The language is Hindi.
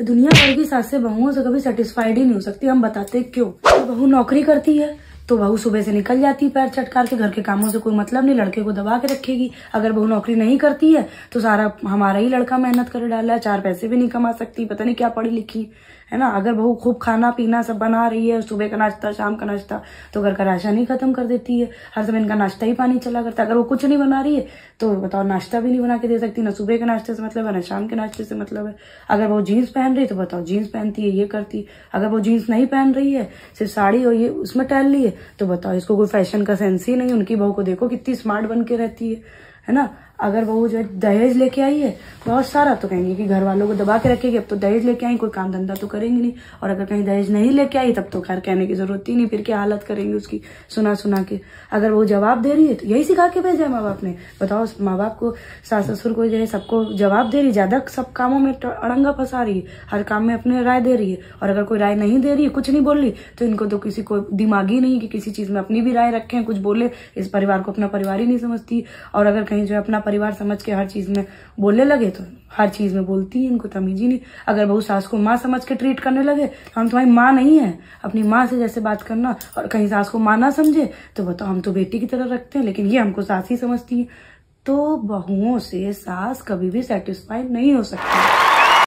दुनिया भर की सासें बहुओं से कभी सेटिस्फाइड ही नहीं हो सकती। हम बताते क्यों? तो बहू नौकरी करती है तो बहू सुबह से निकल जाती है पैर चटकार के, घर के कामों से कोई मतलब नहीं, लड़के को दबा के रखेगी। अगर बहू नौकरी नहीं करती है तो सारा हमारा ही लड़का मेहनत कर डाला है, 4 पैसे भी नहीं कमा सकती, पता नहीं क्या पढ़ी लिखी है ना। अगर बहू खूब खाना पीना सब बना रही है, सुबह का नाश्ता शाम का नाश्ता, तो घर का राशन ही खत्म कर देती है, हर समय इनका नाश्ता ही पानी चला करता है। अगर वो कुछ नहीं बना रही है तो बताओ नाश्ता भी नहीं बना के दे सकती, ना सुबह के नाश्ते से मतलब है ना शाम के नाश्ते से मतलब है। अगर वो जीन्स पहन रही है तो बताओ जीन्स पहनती है, ये करती। अगर वो जीन्स नहीं पहन रही है, सिर्फ साड़ी और ये उसमें टहल रही है, तो बताओ इसको कोई फैशन का सेंस ही नहीं। उनकी बहू को देखो कितनी स्मार्ट बन के रहती है ना। अगर बहू जो है दहेज लेके आई है बहुत सारा, तो कहेंगे कि घर वालों को दबा के रखेगी, अब तो दहेज लेके आई, कोई काम धंधा तो करेंगे नहीं। और अगर कहीं दहेज नहीं लेके आई तब तो खैर कहने की जरूरत ही नहीं, फिर क्या हालत करेंगे उसकी सुना सुना के। अगर वो जवाब दे रही है तो यही सिखा के भेजा है माँ बाप ने। बताओ माँ बाप को, सास ससुर को जो है सबको जवाब दे रही है, ज्यादा सब कामों में अड़ंगा फंसा रही है, हर काम में अपने राय दे रही है। और अगर कोई राय नहीं दे रही है, कुछ नहीं बोल रही, तो इनको तो किसी को दिमाग ही नहीं कि किसी चीज में अपनी भी राय रखें, कुछ बोले। इस परिवार को अपना परिवार ही नहीं समझती। और अगर कहीं जो है अपना परिवार समझ के हर चीज में बोलने लगे तो हर चीज में बोलती है, इनको तमीज ही नहीं। अगर बहू सास को माँ समझ के ट्रीट करने लगे तो हम तुम्हारी माँ नहीं है, अपनी माँ से जैसे बात करना। और कहीं सास को माँ ना समझे तो बताओ हम तो बेटी की तरह रखते हैं, लेकिन ये हमको सास ही समझती है। तो बहुओं से सास कभी भी सेटिस्फाइड नहीं हो सकती।